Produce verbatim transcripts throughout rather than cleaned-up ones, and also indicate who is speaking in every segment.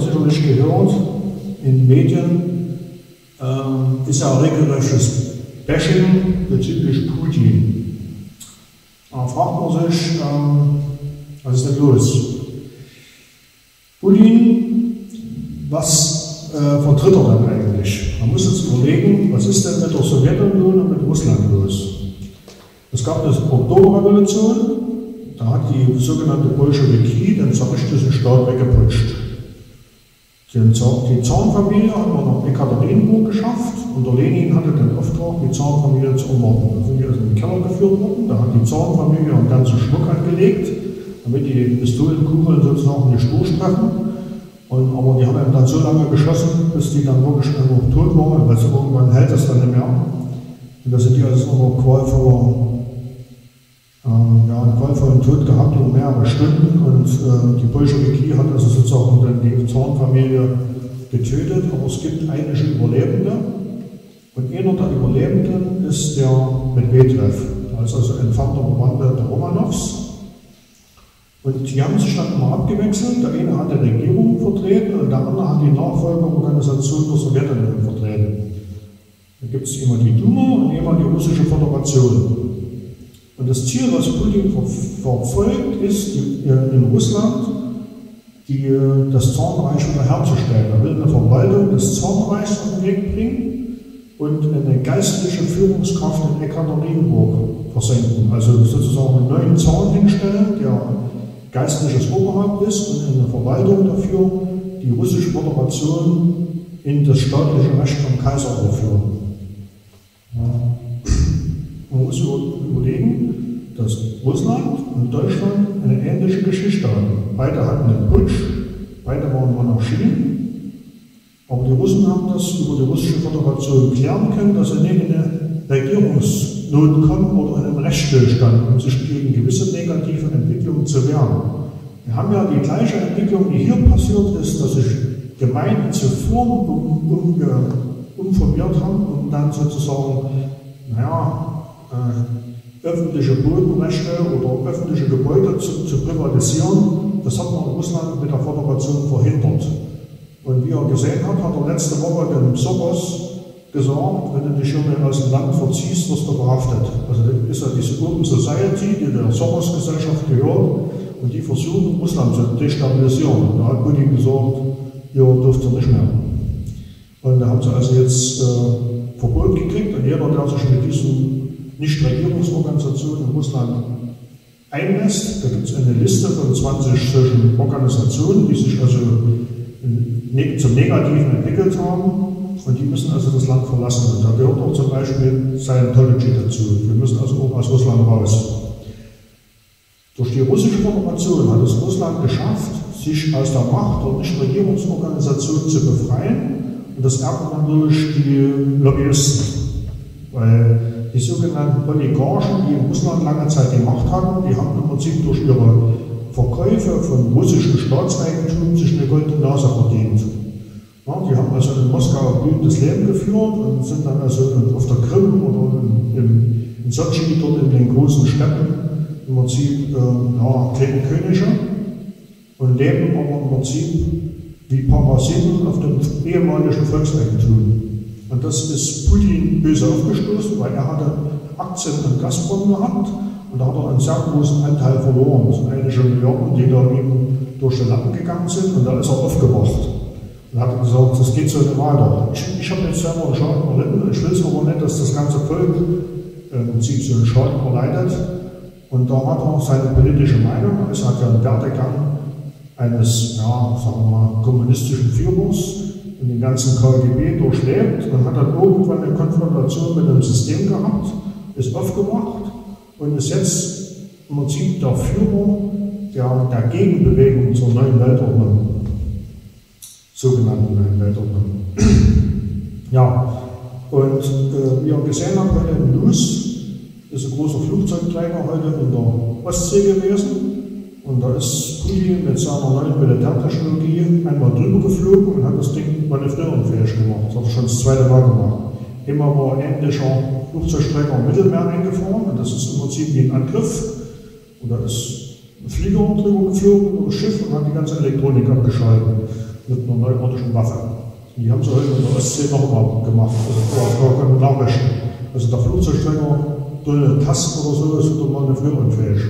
Speaker 1: sicherlich gehört, in den Medien ähm, ist ja regelrechtes Bashing bezüglich Putin. Da fragt man sich, ähm, was ist denn los? Putin, was äh, vertritt er denn eigentlich? Man muss jetzt überlegen, was ist denn mit der Sowjetunion und mit Russland los? Es gab eine Oktoberrevolution, da hat die sogenannte Bolschewiki den zaristischen Staat weggeputscht. Die Zarenfamilie hat man nach Ekaterinburg geschafft und der Lenin hatte den Auftrag, die Zarenfamilie zu ermorden. Da sind die also in den Keller geführt worden, da hat die Zarenfamilie einen ganzen Schmuck angelegt, damit die Pistolenkugeln sozusagen nicht durchtreffen. Und, aber die haben dann so lange geschossen, bis die dann wirklich einfach tot waren, weil irgendwann hält das dann nicht mehr. Und da sind die also immer qualvoller, ähm, ja, einen qualvollen Tod gehabt über mehrere Stunden. Und äh, die Bolschewiki hat also sozusagen dann die Zarenfamilie getötet, aber es gibt einige Überlebende. Und einer der Überlebenden ist der Medvedev, der ist also entfernter Verwandter der Romanows. Und die haben sich dann immer abgewechselt. Der eine hat die Regierung vertreten und der andere hat die Nachfolgeorganisation der Sowjetunion vertreten. Da gibt es immer die Duma und immer die Russische Föderation. Und das Ziel, was Putin ver verfolgt, ist die, äh, in Russland die, das Zarenreich wiederherzustellen. Er will eine Verwaltung des Zarenreichs auf den Weg bringen und eine geistliche Führungskraft in Ekaterinburg versenken. Also sozusagen einen neuen Zaren hinstellen, der geistliches Oberhaupt ist und eine Verwaltung dafür, die russische Föderation in das staatliche Recht vom Kaiser überführen. Ja. Man muss überlegen, dass Russland und Deutschland eine ähnliche Geschichte haben. Beide hatten einen Putsch, beide waren Monarchien, aber die Russen haben das über die russische Föderation klären können, dass sie nicht in eine Regierungsnot kommen oder in einen Rechtsstillstand, um sich gegen gewisse negative Entwicklungen zu wehren. Wir haben ja die gleiche Entwicklung, die hier passiert ist, dass sich Gemeinden zu Firmen um, um, umformiert haben, um dann sozusagen, naja, äh, öffentliche Bodenrechte oder öffentliche Gebäude zu, zu privatisieren. Das hat man in Russland mit der Föderation verhindert. Und wie er gesehen hat, hat er letzte Woche dem Soros gesagt, wenn du dich schon aus dem Land verziehst, wirst du verhaftet. Also das ist ja diese Open Society, die der Soros-Gesellschaft gehört, und die versuchen, Russland zu destabilisieren. Und da hat Putin gesagt, ihr dürft ihr nicht mehr. Und da haben sie also jetzt äh, Verbot gekriegt, und jeder, der sich mit diesen Nichtregierungsorganisationen in Russland einlässt, da gibt es eine Liste von zwanzig solchen Organisationen, die sich also zum Negativen entwickelt haben. Und die müssen also das Land verlassen. Und da gehört auch zum Beispiel Scientology dazu. Wir müssen also auch aus Russland raus. Durch die russische Föderation hat es Russland geschafft, sich aus der Macht der Nichtregierungsorganisation zu befreien. Und das ärgert natürlich die Lobbyisten. Weil die sogenannten Oligarchen, die in Russland lange Zeit die Macht hatten, die haben im Prinzip durch ihre Verkäufe von russischem Staatseigentum sich eine goldene Nase verdient. Ja, die haben also in Moskau ein blühendes Leben geführt und sind dann also auf der Krim oder in, in, in Sochi, dort in den großen Städten, im Prinzip ähm, ja, kleine Könige und leben aber im Prinzip wie Parasiten auf dem ehemaligen Volkseigentum. Und das ist Putin böse aufgestoßen, weil er hatte Aktien an Gazprom gehabt und da hat er einen sehr großen Anteil verloren. Das sind einige Milliarden, die da ihm durch den Lappen gegangen sind, und da ist er aufgewacht. Und hat gesagt, das geht so nicht weiter. Ich, ich habe jetzt selber einen Schaden erlitten, ich will es aber nicht, dass das ganze Volk im Prinzip so einen Schaden erleidet. Und da hat er seine politische Meinung, er hat ja einen Werdegang eines, ja, sagen wir mal, kommunistischen Führers in den ganzen K G B durchlebt und hat dann irgendwann eine Konfrontation mit dem System gehabt, ist aufgewacht und ist jetzt im Prinzip der Führer der, der Gegenbewegung zur neuen Weltordnung. Sogenannten neuen Weltordnung. Ja, und äh, wie ihr gesehen habt, heute in Luz ist ein großer Flugzeugträger heute in der Ostsee gewesen. Und da ist Putin mit seiner neuen Militärtechnologie einmal drüber geflogen und hat das Ding manövrierunfähig gemacht. Das hat er schon das zweite Mal gemacht. Immer war ein ähnlicher Flugzeugträger im Mittelmeer eingefahren, und das ist im Prinzip wie ein Angriff. Und da ist ein Flieger drüber geflogen oder ein Schiff und hat die ganze Elektronik abgeschaltet. Und mit einer neuartigen Waffe. Die haben sie heute in der Ostsee noch mal gemacht, also gar keine Nachrichten. Also der Flugzeugträger durch eine Tasten oder so ist wieder manövrierunfähig.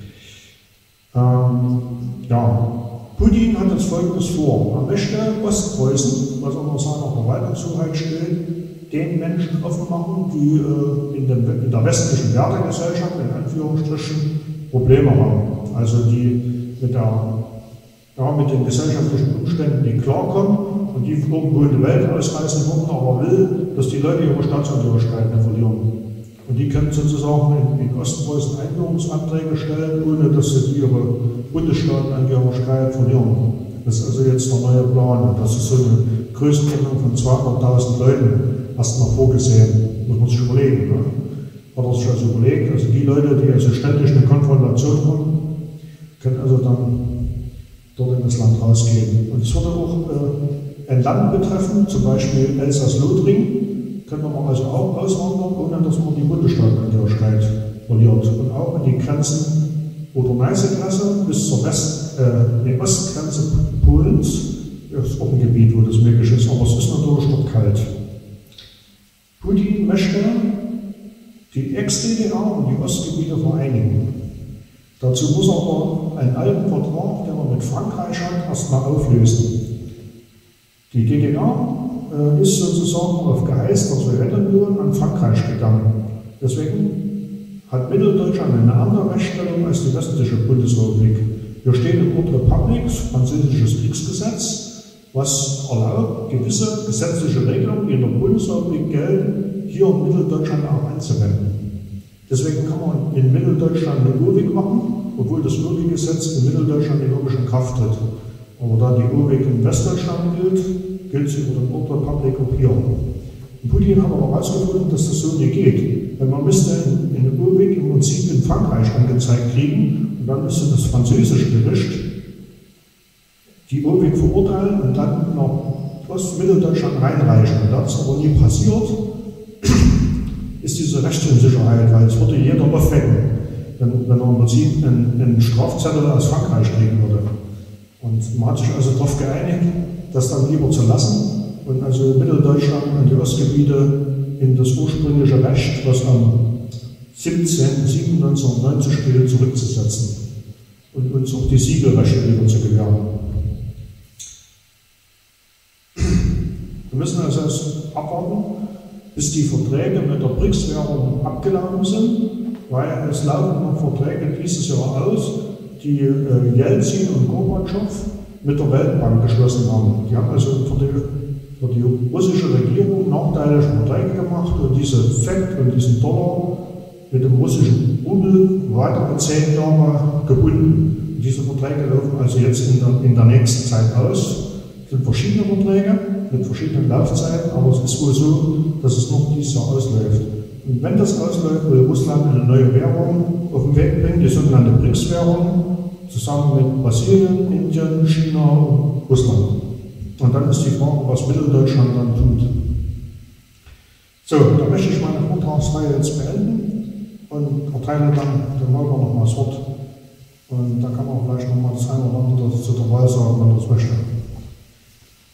Speaker 1: Ähm, ja, Putin hat jetzt Folgendes vor. Er möchte Ostpreußen, was unter seiner Verwaltungshoheit steht, den Menschen offen machen, die äh, in, den, in der westlichen Wertegesellschaft in Anführungsstrichen Probleme haben. Also die mit, der, ja, mit den gesellschaftlichen Umständen nicht klarkommen und die irgendwo in die Welt ausreisen wollen, aber will, dass die Leute ihre Staatsangehörigkeit nicht verlieren. Und die können sozusagen in, in Ostpreußen Einbürgerungsanträge stellen, ohne dass sie ihre Bundesstaatenangehörigkeit verlieren. Das ist also jetzt der neue Plan. Das ist so eine Größenordnung von zweihunderttausend Leuten erstmal vorgesehen. Muss man sich überlegen. Ne? Hat er sich also überlegt, also die Leute, die also ständig eine Konfrontation haben, können also dann dort in das Land rausgehen. Und es würde auch äh, ein Land betreffen, zum Beispiel Elsass-Lothringen, können wir also auch auswandern, ohne dass man die Bundesstaatenangehörigkeit verliert. Und auch an die Grenzen Oder-Neiße-Grenze bis zur West, äh, die Ostgrenze Polens, das ist auch ein Gebiet, wo das möglich ist, aber es ist natürlich dort kalt. Putin möchte die Ex-D D R und die Ostgebiete vereinigen. Dazu muss er aber einen alten Vertrag, den er mit Frankreich hat, erstmal auflösen. Die D D R äh, ist sozusagen auf Geheiß der Sowjetunion an Frankreich gegangen. Deswegen hat Mitteldeutschland eine andere Rechtsstellung als die westliche Bundesrepublik. Hier steht im Wort Republik, französisches Kriegsgesetz, was erlaubt, gewisse gesetzliche Regelungen, die in der Bundesrepublik gelten, hier in Mitteldeutschland auch anzuwenden. Deswegen kann man in Mitteldeutschland eine Urweg machen, obwohl das Urweggesetz in Mitteldeutschland in wirklich in Kraft tritt. Aber da die Urweg in Westdeutschland gilt, gilt sie über den Ort Republik auch hier. Und Putin hat aber herausgefunden, dass das so nicht geht. Weil man müsste in, in Urweg im Prinzip in Frankreich angezeigt kriegen und dann müsste das französische Gericht die Urweg verurteilen und dann nach Ost-Mitteldeutschland reinreichen. Und das ist aber nie passiert, ist diese Rechtsunsicherheit, weil es würde jeder aufwecken, wenn, wenn er im Prinzip einen, einen Strafzettel aus Frankreich kriegen würde. Und man hat sich also darauf geeinigt, das dann lieber zu lassen und also Mitteldeutschland und die Ostgebiete in das ursprüngliche Recht, was am siebzehnten siebten neunzehnhundertneunzig gilt, zurückzusetzen und uns auch die Siegelrechte wieder zu gewähren. Wir müssen also erst abwarten, bis die Verträge mit der B R I C S-Währung abgelaufen sind, weil es laufen noch Verträge dieses Jahr aus, die äh, Jelzin und Gorbatschow mit der Weltbank geschlossen haben. Die haben also für die, für die russische Regierung nachteilige Verträge gemacht und diese F E D und diesen Dollar mit dem russischen Rubel weitere zehn Jahre gebunden. Und diese Verträge laufen also jetzt in der, in der nächsten Zeit aus. Es sind verschiedene Verträge mit verschiedenen Laufzeiten, aber es ist wohl so, dass es noch dieses Jahr ausläuft. Und wenn das ausläuft, will Russland eine neue Währung auf den Weg bringen, die sogenannte B R I C S-Währung, zusammen mit Brasilien, Indien, China und Russland. Und dann ist die Frage, was Mitteldeutschland dann tut. So, da möchte ich meine Vortragsreihe jetzt beenden und erteile dann dem Holger noch mal das Wort. Und da kann man vielleicht noch mal das eine oder andere zu der Wahl sagen, wenn er das möchte.